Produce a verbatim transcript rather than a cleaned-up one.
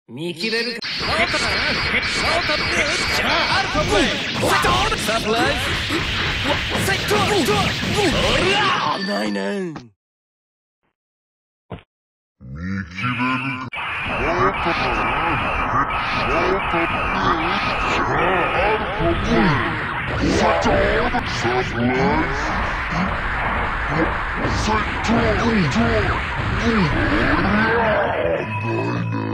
見切れるか。そうだな。そうだね。アルトプレイ。サプライズ。セット。おりゃ。ないね。 見切れるか。そうだな。そうだね。アルトプレイ。セット。サプライズ。セット。おりゃ。ないね。